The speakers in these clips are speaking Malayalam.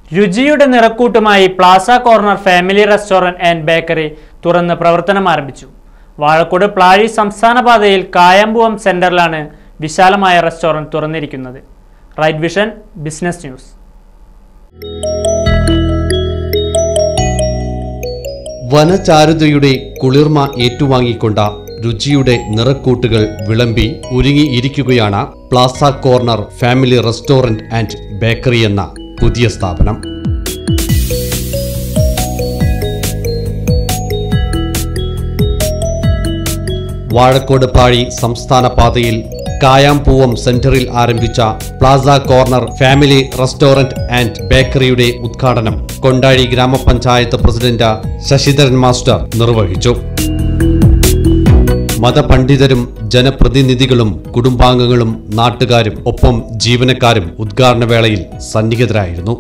രുചിയുടെ നിറക്കൂട്ടുമായി plaza corner family restaurant and bakery തുറന്ന് പ്രവർത്തനം ആരംഭിച്ചു. വാഴക്കോട് പ്ലാഴി സംസ്ഥാന പാതയിൽ കായംപുവം സെന്ററിലാണ് വിശാലമായ റെസ്റ്റോറന്റ് തുറന്നിരിക്കുന്നത്. Right vision business news. വനചാരുതയുടെ കുളിർമ ഏറ്റുവാങ്ങിക്കൊണ്ട രുചിയുടെ നിറക്കൂട്ടുകൾ വിളമ്പി ഒരുങ്ങിയിരിക്കുകയാണ് plaza corner family restaurant and bakery എന്ന പുതിയ സ്ഥാപനം. വാഴക്കോട് പാഴി സംസ്ഥാന പാതയിൽ കായാംപൂവം സെന്ററിൽ ആരംഭിച്ച plaza corner family restaurant and ബേക്കറിയുടെ ഉദ്ഘാടനം കൊണ്ടാഴി ഗ്രാമപഞ്ചായത്ത് പ്രസിഡന്റ് ശശിധരൻ മാസ്റ്റർ നിർവഹിച്ചു. മതപണ്ഡിതരും ജനപ്രതിനിധികളും കുടുംബാംഗങ്ങളും നാട്ടുകാരും ഒപ്പം ജീവനക്കാരും ഉദ്ഘാടന വേളയിൽ സന്നിഹിതരായിരുന്നു.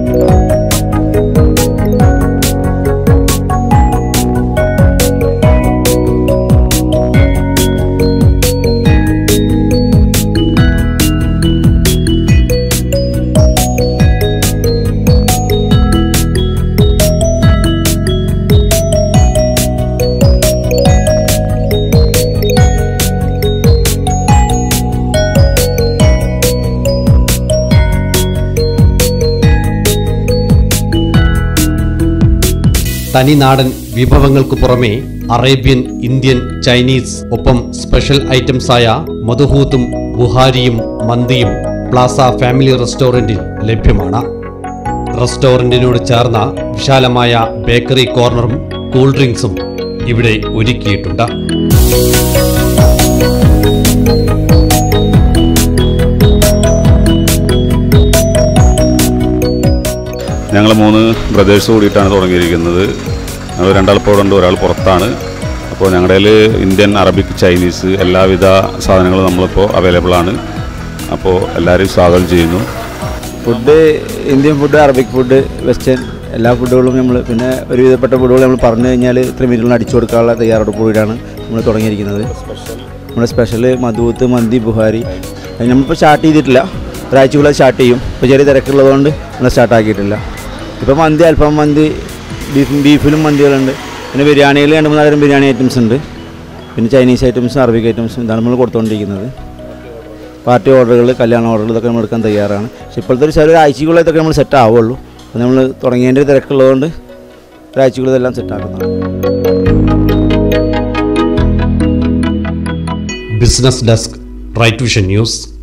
തനിനാടൻ വിഭവങ്ങൾക്ക് പുറമെ അറേബ്യൻ, ഇന്ത്യൻ, ചൈനീസ് ഒപ്പം സ്പെഷ്യൽ ഐറ്റംസായ മധുഹൂത്തും ബുഹാരിയും മന്തിയും പ്ലാസ ഫാമിലി റെസ്റ്റോറന്റിൽ ലഭ്യമാണ്. റെസ്റ്റോറന്റിനോട് ചേർന്ന വിശാലമായ ബേക്കറി കോർണറും കൂൾ ഡ്രിങ്ക്സും ഇവിടെ ഒരുക്കിയിട്ടുണ്ട്. ഞങ്ങൾ 3 ബ്രദേഴ്സ് കൂടിയിട്ടാണ് തുടങ്ങിയിരിക്കുന്നത്. ഞങ്ങൾ 2 ആൾ ഇപ്പോൾ ഉണ്ട്, ഒരാൾ പുറത്താണ്. അപ്പോൾ ഞങ്ങളുടെ ഇന്ത്യൻ, അറബിക്, ചൈനീസ് എല്ലാവിധ സാധനങ്ങളും നമ്മളിപ്പോൾ അവൈലബിൾ ആണ്. അപ്പോൾ എല്ലാവരെയും സ്വാഗതം ചെയ്യുന്നു. Food Indian food, Arabic food, western എല്ലാ ഫുഡുകളും നമ്മൾ, പിന്നെ ഒരുവിധപ്പെട്ട ഫുഡുകൾ നമ്മൾ പറഞ്ഞു കഴിഞ്ഞാൽ ഇത്ര മിനിറ്റിൽ അടിച്ചു കൊടുക്കാനുള്ള തയ്യാറെടുപ്പോടെയാണ് നമ്മൾ തുടങ്ങിയിരിക്കുന്നത്. നമ്മുടെ സ്പെഷ്യൽ മധുഹൂത്ത്, മന്തി, ബുഹാരി നമ്മളിപ്പോൾ സ്റ്റാർട്ട് ചെയ്തിട്ടില്ല. ഒരാഴ്ചക്കുള്ള സ്റ്റാർട്ട് ചെയ്യും. ഇപ്പോൾ ചെറിയ തിരക്കുള്ളതുകൊണ്ട് നമ്മൾ സ്റ്റാർട്ടാക്കിയിട്ടില്ല. ഇപ്പോൾ മന്തി, അൽഫാം മന്തി, ബീഫിലും മന്തികളുണ്ട്. പിന്നെ ബിരിയാണിയിൽ 2-3 തരം ബിരിയാണി ഐറ്റംസ് ഉണ്ട്. പിന്നെ ചൈനീസ് ഐറ്റംസും അറബിക് ഐറ്റംസും ഇതാണ് നമ്മൾ കൊടുത്തുകൊണ്ടിരിക്കുന്നത്. പാർട്ടി ഓർഡറുകൾ, കല്യാണ ഓർഡറുകൾ ഇതൊക്കെ നമ്മൾ എടുക്കാൻ തയ്യാറാണ്. പക്ഷേ ഇപ്പോഴത്തെ ഒരാഴ്ചക്കുള്ള ഇതൊക്കെ നമ്മൾ സെറ്റ് ആവുള്ളൂ. അപ്പോൾ നമ്മൾ തുടങ്ങിയതിൻ്റെ തിരക്കുള്ളതുകൊണ്ട് ഒരാഴ്ചക്കുള്ള ഇതെല്ലാം സെറ്റാക്കുന്നതാണ്. Business desk, right vision news.